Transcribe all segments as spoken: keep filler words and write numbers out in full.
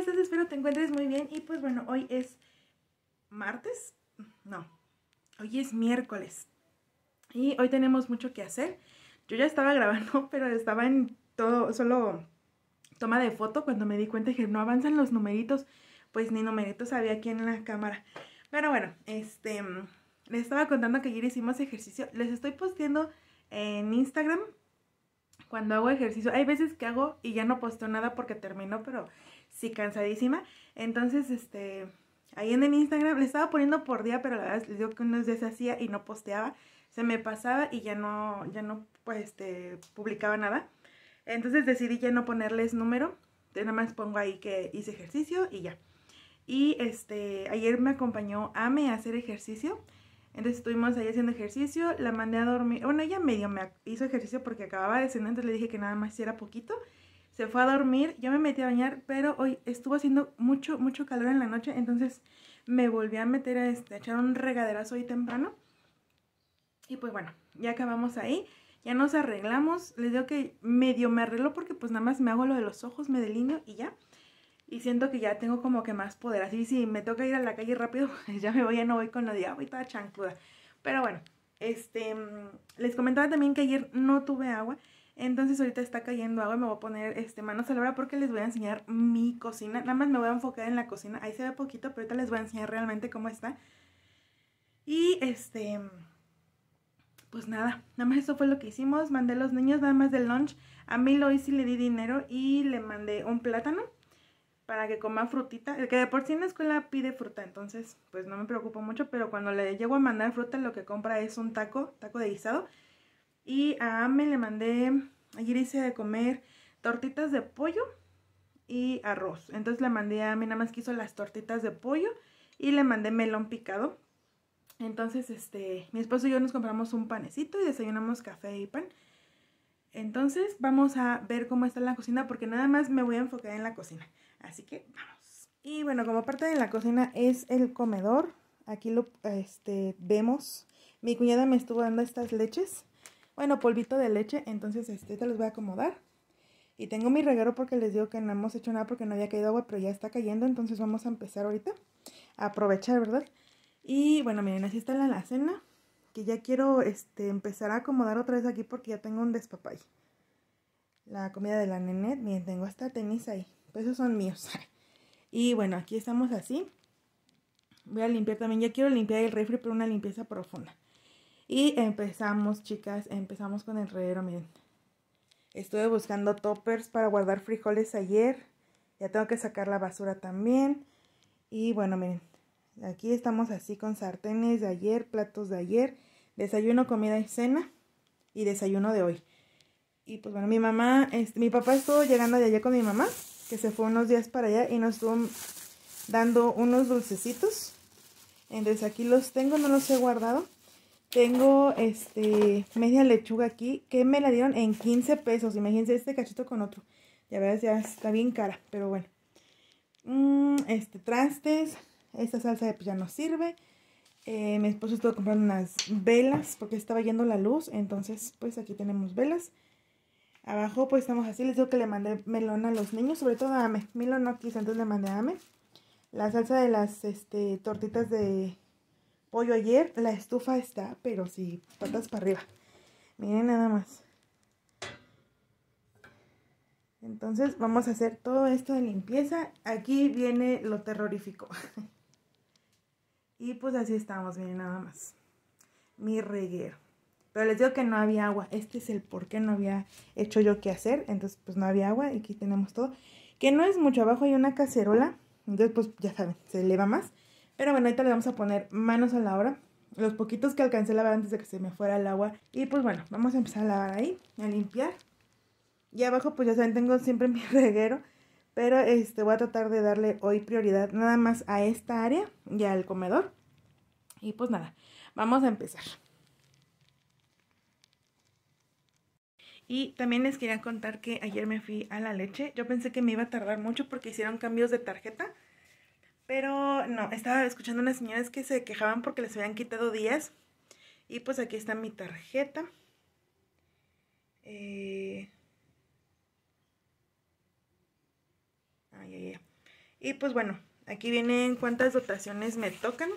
estás? Espero te encuentres muy bien. Y pues bueno, hoy es martes. No, hoy es miércoles. Y hoy tenemos mucho que hacer. Yo ya estaba grabando, pero estaba en todo, solo toma de foto. Cuando me di cuenta que no avanzan los numeritos, pues ni numeritos había aquí en la cámara. Pero bueno, este, les estaba contando que ayer hicimos ejercicio. Les estoy posteando en Instagram cuando hago ejercicio. Hay veces que hago y ya no posteo nada porque termino, pero sí cansadísima. Entonces, este, ahí en el Instagram le estaba poniendo por día, pero la verdad les digo que unos días se hacía y no posteaba. Se me pasaba y ya no, ya no, pues, este, publicaba nada. Entonces decidí ya no ponerles número. Nada más pongo ahí que hice ejercicio y ya. Y este, ayer me acompañó Ame a hacer ejercicio. Entonces estuvimos ahí haciendo ejercicio, la mandé a dormir. Bueno, ella medio me hizo ejercicio porque acababa de cenar, entonces le dije que nada más hiciera poquito. Se fue a dormir, yo me metí a bañar, pero hoy estuvo haciendo mucho, mucho calor en la noche. Entonces me volví a meter a, este, a echar un regaderazo hoy temprano. Y pues bueno, ya acabamos ahí. Ya nos arreglamos. Les digo que medio me arreglo porque pues nada más me hago lo de los ojos, me delineo y ya. Y siento que ya tengo como que más poder. Así si me toca ir a la calle rápido, pues ya me voy, ya no voy con lo de agua y toda chancluda. Pero bueno, este, les comentaba también que ayer no tuve agua. Entonces ahorita está cayendo agua y me voy a poner este, manos a la obra porque les voy a enseñar mi cocina. Nada más me voy a enfocar en la cocina. Ahí se ve poquito, pero ahorita les voy a enseñar realmente cómo está. Y este, pues nada, nada más eso fue lo que hicimos. Mandé a los niños nada más del lunch. A mí lo hice y le di dinero y le mandé un plátano para que coma frutita, el que de por sí en la escuela pide fruta, entonces pues no me preocupo mucho, pero cuando le llego a mandar fruta lo que compra es un taco, taco de guisado. Y a Ame le mandé, ayer hice de comer tortitas de pollo y arroz, entonces le mandé a Ame, nada más quiso las tortitas de pollo y le mandé melón picado. Entonces este, mi esposo y yo nos compramos un panecito y desayunamos café y pan. Entonces vamos a ver cómo está la cocina porque nada más me voy a enfocar en la cocina. Así que vamos. Y bueno, como parte de la cocina es el comedor. Aquí lo este, vemos. Mi cuñada me estuvo dando estas leches. Bueno, polvito de leche. Entonces este, te los voy a acomodar. Y tengo mi reguero porque les digo que no hemos hecho nada porque no había caído agua, pero ya está cayendo. Entonces vamos a empezar ahorita. A aprovechar, ¿verdad? Y bueno, miren, así está la alacena. Que ya quiero este, empezar a acomodar otra vez aquí porque ya tengo un despapay. La comida de la nenet, miren, tengo hasta tenis ahí. Pues esos son míos. Y bueno, aquí estamos así. Voy a limpiar también. Ya quiero limpiar el refri, pero una limpieza profunda. Y empezamos, chicas. Empezamos con el reguero, miren. Estuve buscando toppers para guardar frijoles ayer. Ya tengo que sacar la basura también. Y bueno, miren. Aquí estamos así con sartenes de ayer, platos de ayer. Desayuno, comida y cena. Y desayuno de hoy. Y pues bueno, mi mamá, este, mi papá estuvo llegando de allá con mi mamá, que se fue unos días para allá y nos estuvo dando unos dulcecitos. Entonces aquí los tengo, no los he guardado. Tengo este media lechuga aquí, que me la dieron en quince pesos. Imagínense este cachito con otro. Ya ves, ya está bien cara, pero bueno. Mm, este, trastes, esta salsa pues ya no sirve. Eh, mi esposo estuvo comprando unas velas porque estaba yendo la luz, entonces pues aquí tenemos velas. Abajo pues estamos así, les digo que le mandé melón a los niños, sobre todo a Ame. Milo no quiso, entonces le mandé a Ame. La salsa de las este, tortitas de pollo ayer, la estufa está, pero sí, patas para arriba. Miren nada más. Entonces vamos a hacer todo esto de limpieza. Aquí viene lo terrorífico. Y pues así estamos, miren nada más. Mi reguero. Pero les digo que no había agua. Este es el por qué no había hecho yo qué hacer. Entonces pues no había agua y aquí tenemos todo. Que no es mucho, abajo hay una cacerola. Entonces pues ya saben, se eleva más. Pero bueno, ahorita le vamos a poner manos a la obra. Los poquitos que alcancé a lavar antes de que se me fuera el agua. Y pues bueno, vamos a empezar a lavar ahí, a limpiar. Y abajo pues ya saben, tengo siempre mi reguero. Pero este voy a tratar de darle hoy prioridad nada más a esta área y al comedor. Y pues nada, vamos a empezar. Y también les quería contar que ayer me fui a la leche. Yo pensé que me iba a tardar mucho porque hicieron cambios de tarjeta. Pero no, estaba escuchando a unas señoras que se quejaban porque les habían quitado días. Y pues aquí está mi tarjeta. Eh... Ay, ay, ay. Y pues bueno, aquí vienen cuántas dotaciones me tocan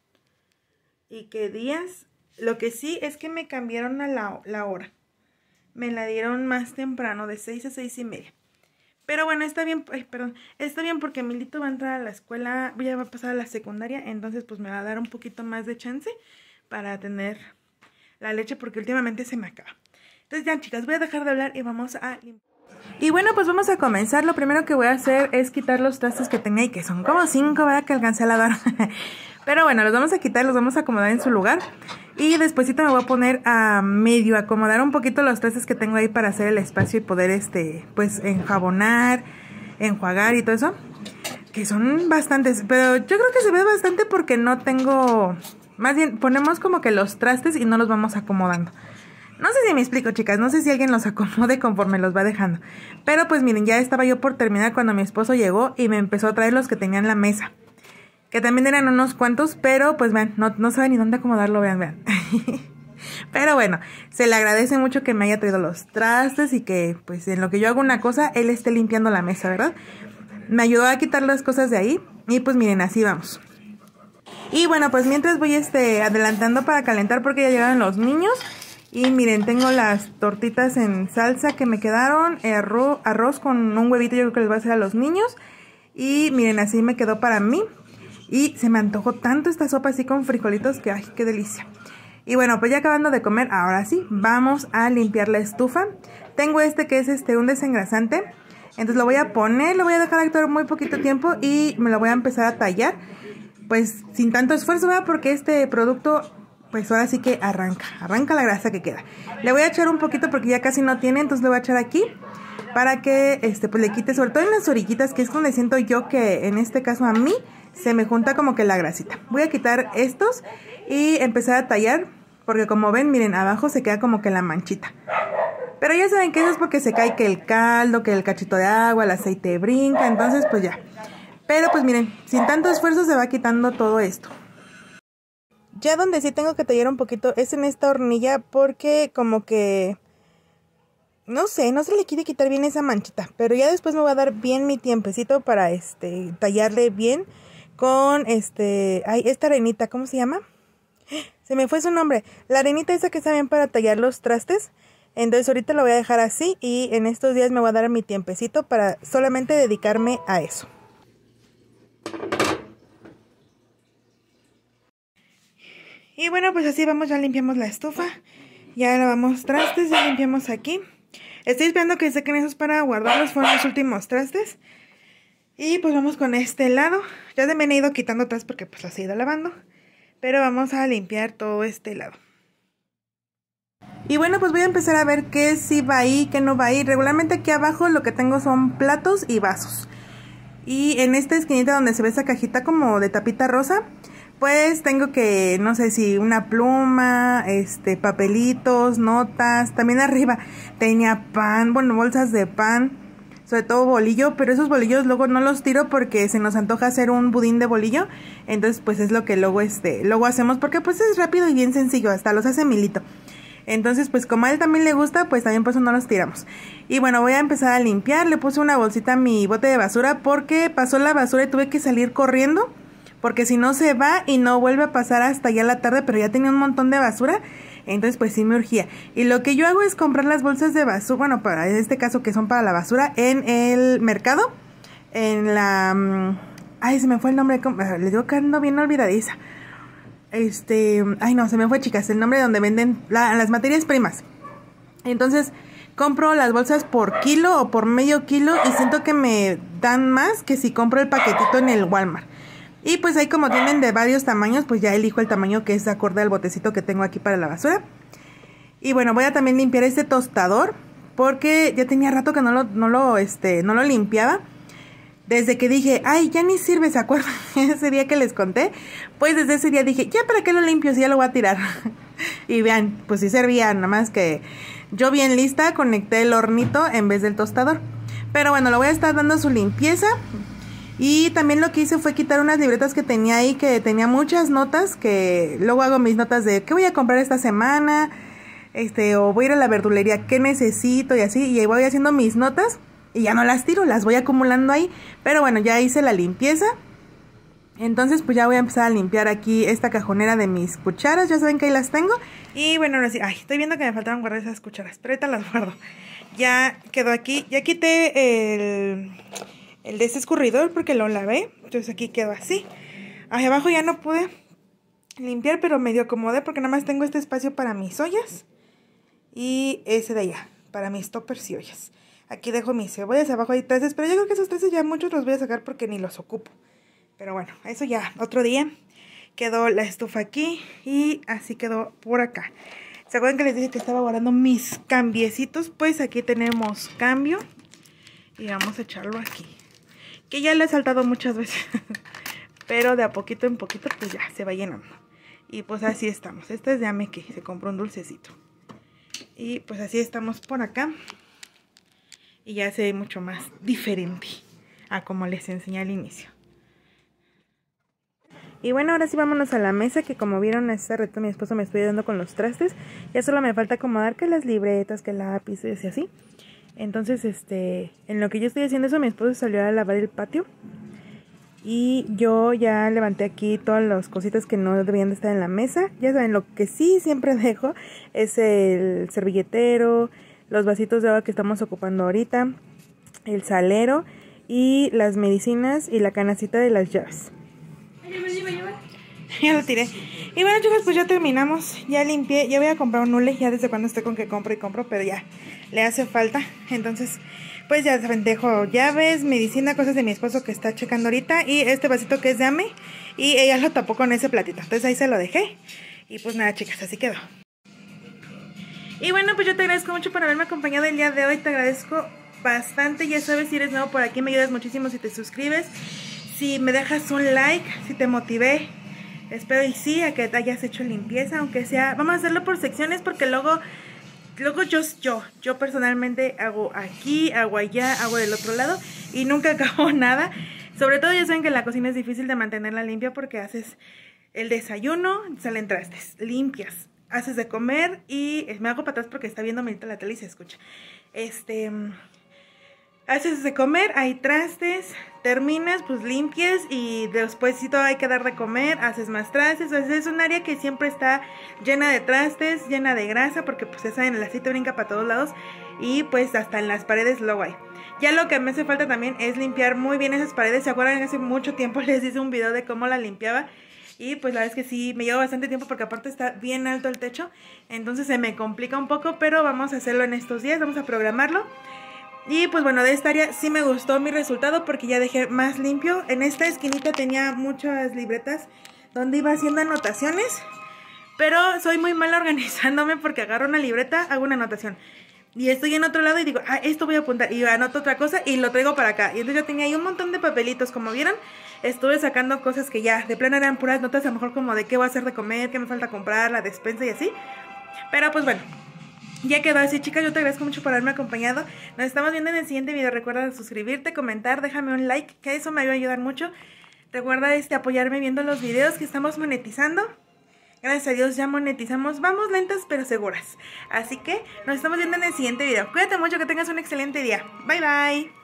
y qué días. Lo que sí es que me cambiaron a la, la hora. Me la dieron más temprano, de seis a seis y media. Pero bueno, está bien, ay, perdón, está bien porque Milito va a entrar a la escuela, ya va a pasar a la secundaria, entonces pues me va a dar un poquito más de chance para tener la leche porque últimamente se me acaba. Entonces ya, chicas, voy a dejar de hablar y vamos a limpiar. Y bueno, pues vamos a comenzar. Lo primero que voy a hacer es quitar los trastes que tenía y que son como cinco, ¿verdad? Que alcancé a lavar. Pero bueno, los vamos a quitar, los vamos a acomodar en su lugar. Y despuesito me voy a poner a medio acomodar un poquito los trastes que tengo ahí para hacer el espacio y poder, este, pues, enjabonar, enjuagar y todo eso. Que son bastantes, pero yo creo que se ve bastante porque no tengo... Más bien, ponemos como que los trastes y no los vamos acomodando. No sé si me explico, chicas, no sé si alguien los acomode conforme los va dejando. Pero pues miren, ya estaba yo por terminar cuando mi esposo llegó y me empezó a traer los que tenía en la mesa. Que también eran unos cuantos, pero pues vean, no, no saben ni dónde acomodarlo, vean, vean. Pero bueno, se le agradece mucho que me haya traído los trastes y que pues en lo que yo hago una cosa, él esté limpiando la mesa, ¿verdad? Me ayudó a quitar las cosas de ahí y pues miren, así vamos. Y bueno, pues mientras voy este adelantando para calentar porque ya llegaron los niños. Y miren, tengo las tortitas en salsa que me quedaron, arroz, arroz con un huevito, yo creo que les voy a hacer a los niños. Y miren, así me quedó para mí. Y se me antojó tanto esta sopa así con frijolitos que, ay, qué delicia. Y bueno, pues ya acabando de comer, ahora sí, vamos a limpiar la estufa. Tengo este que es este un desengrasante. Entonces lo voy a poner, lo voy a dejar actuar muy poquito tiempo y me lo voy a empezar a tallar. Pues sin tanto esfuerzo, ¿verdad? Porque este producto... Pues ahora sí que arranca, arranca la grasa que queda. Le voy a echar un poquito porque ya casi no tiene, entonces le voy a echar aquí para que este pues le quite, sobre todo en las orillitas, que es donde siento yo que en este caso a mí se me junta como que la grasita. Voy a quitar estos y empezar a tallar, porque como ven, miren, abajo se queda como que la manchita. Pero ya saben que eso es porque se cae que el caldo, que el cachito de agua, el aceite brinca, entonces pues ya. Pero pues miren, sin tanto esfuerzo se va quitando todo esto. Ya donde sí tengo que tallar un poquito es en esta hornilla porque como que... No sé, no se le quiere quitar bien esa manchita. Pero ya después me voy a dar bien mi tiempecito para este tallarle bien con este... Ay, esta arenita, ¿cómo se llama? Se me fue su nombre. La arenita esa que está bien para tallar los trastes. Entonces ahorita lo voy a dejar así y en estos días me voy a dar mi tiempecito para solamente dedicarme a eso. Y bueno, pues así vamos, ya limpiamos la estufa, ya lavamos trastes, ya limpiamos aquí. Estoy esperando que sequen esos para guardarlos, fueron los últimos trastes. Y pues vamos con este lado, ya se me han ido quitando atrás porque pues los he ido lavando. Pero vamos a limpiar todo este lado. Y bueno, pues voy a empezar a ver qué sí va ahí, qué no va ahí. Regularmente aquí abajo lo que tengo son platos y vasos. Y en esta esquinita donde se ve esa cajita como de tapita rosa... Pues tengo que, no sé si una pluma, este, papelitos, notas. También arriba tenía pan, bueno, bolsas de pan, sobre todo bolillo. Pero esos bolillos luego no los tiro porque se nos antoja hacer un budín de bolillo. Entonces pues es lo que luego, este, luego hacemos porque pues es rápido y bien sencillo, hasta los hace Milito. Entonces pues como a él también le gusta, pues también por eso no los tiramos. Y bueno, voy a empezar a limpiar, le puse una bolsita a mi bote de basura porque pasó la basura y tuve que salir corriendo. Porque si no se va y no vuelve a pasar hasta ya la tarde, pero ya tenía un montón de basura, entonces pues sí me urgía. Y lo que yo hago es comprar las bolsas de basura, bueno, para en este caso que son para la basura, en el mercado, en la... Ay, se me fue el nombre, les digo que ando bien olvidadiza. Este, ay no, se me fue, chicas, el nombre de donde venden la, las materias primas. Entonces compro las bolsas por kilo o por medio kilo y siento que me dan más que si compro el paquetito en el Walmart. Y pues ahí como tienen de varios tamaños, pues ya elijo el tamaño que es acorde al botecito que tengo aquí para la basura. Y bueno, voy a también limpiar este tostador porque ya tenía rato que no lo, no lo, este, no lo limpiaba. Desde que dije, ay, ya ni sirve, ¿se acuerdan? Ese día que les conté, pues desde ese día dije, ya para qué lo limpio si ya lo voy a tirar. Y vean, pues sí servía, nada más que yo bien lista conecté el hornito en vez del tostador. Pero bueno, lo voy a estar dando su limpieza. Y también lo que hice fue quitar unas libretas que tenía ahí, que tenía muchas notas, que luego hago mis notas de qué voy a comprar esta semana, este, o voy a ir a la verdulería, qué necesito y así, y ahí voy haciendo mis notas. y ya no las tiro, las voy acumulando ahí. Pero bueno, ya hice la limpieza. Entonces pues ya voy a empezar a limpiar aquí esta cajonera de mis cucharas. Ya saben que ahí las tengo. Y bueno, ahora sí, ay, estoy viendo que me faltaron guardar esas cucharas, pero ahorita las guardo. Ya quedó aquí, ya quité el, el de este escurridor porque lo lavé. Entonces aquí quedó así. Hacia abajo ya no pude limpiar, pero medio acomodé porque nada más tengo este espacio para mis ollas. Y ese de allá, para mis toppers y ollas. Aquí dejo mis cebollas, abajo hay trastes, pero yo creo que esos trastes ya muchos los voy a sacar porque ni los ocupo. Pero bueno, eso ya, otro día. Quedó la estufa aquí y así quedó por acá. ¿Se acuerdan que les dije que estaba guardando mis cambiecitos? Pues aquí tenemos cambio. Y vamos a echarlo aquí. Que ya le he saltado muchas veces. Pero de a poquito en poquito pues ya se va llenando. Y pues así estamos. Este es de Ame que se compró un dulcecito. Y pues así estamos por acá. Y ya se ve mucho más diferente a como les enseñé al inicio. Y bueno, ahora sí vámonos a la mesa, que como vieron hace rato mi esposo me estoy ayudando con los trastes. Ya solo me falta acomodar que las libretas, que lápices y así. Entonces, este, en lo que yo estoy haciendo eso, mi esposo salió a lavar el patio. Y yo ya levanté aquí todas las cositas que no debían de estar en la mesa. Ya saben, lo que sí siempre dejo es el servilletero, los vasitos de agua que estamos ocupando ahorita, el salero y las medicinas y la canacita de las llaves. Ya lo tiré. Y bueno, chicos, pues ya terminamos. Ya limpié. Ya voy a comprar un hule. Ya desde cuando estoy con que compro y compro, pero ya le hace falta. Entonces, pues ya saben, dejo llaves, medicina, cosas de mi esposo que está checando ahorita. Y este vasito que es de Ame. Y ella lo tapó con ese platito. Entonces ahí se lo dejé. Y pues nada, chicas, así quedó. Y bueno, pues yo te agradezco mucho por haberme acompañado el día de hoy. Te agradezco bastante. Ya sabes, si eres nuevo por aquí, me ayudas muchísimo si te suscribes. Si me dejas un like, si te motivé, espero y sí, a que hayas hecho limpieza, aunque sea, vamos a hacerlo por secciones porque luego, luego yo, yo, yo personalmente hago aquí, hago allá, hago del otro lado y nunca acabo nada. Sobre todo ya saben que la cocina es difícil de mantenerla limpia porque haces el desayuno, salen trastes, limpias, haces de comer y me hago patas porque está viendo ahorita la tele y se escucha. Este... Haces de comer, hay trastes, terminas, pues limpias y después si todo hay que dar de comer, haces más trastes. O sea, es un área que siempre está llena de trastes, llena de grasa, porque pues ya saben, el aceite brinca para todos lados y pues hasta en las paredes luego hay. Ya lo que me hace falta también es limpiar muy bien esas paredes. ¿Se acuerdan? Hace mucho tiempo les hice un video de cómo la limpiaba y pues la verdad es que sí, me lleva bastante tiempo porque aparte está bien alto el techo. Entonces se me complica un poco, pero vamos a hacerlo en estos días, vamos a programarlo. Y pues bueno, de esta área sí me gustó mi resultado porque ya dejé más limpio. En esta esquinita tenía muchas libretas donde iba haciendo anotaciones, pero soy muy mala organizándome porque agarro una libreta, hago una anotación y estoy en otro lado y digo, ah, esto voy a apuntar y anoto otra cosa y lo traigo para acá. Y entonces yo tenía ahí un montón de papelitos, como vieron, estuve sacando cosas que ya de plano eran puras notas, a lo mejor como de qué voy a hacer de comer, qué me falta comprar, la despensa y así. Pero pues bueno, ya quedó así, chicas. Yo te agradezco mucho por haberme acompañado. Nos estamos viendo en el siguiente video. Recuerda suscribirte, comentar, déjame un like, que eso me va a ayudar mucho. Recuerda este apoyarme viendo los videos que estamos monetizando. Gracias a Dios ya monetizamos. Vamos lentas pero seguras. Así que nos estamos viendo en el siguiente video. Cuídate mucho, que tengas un excelente día. Bye bye.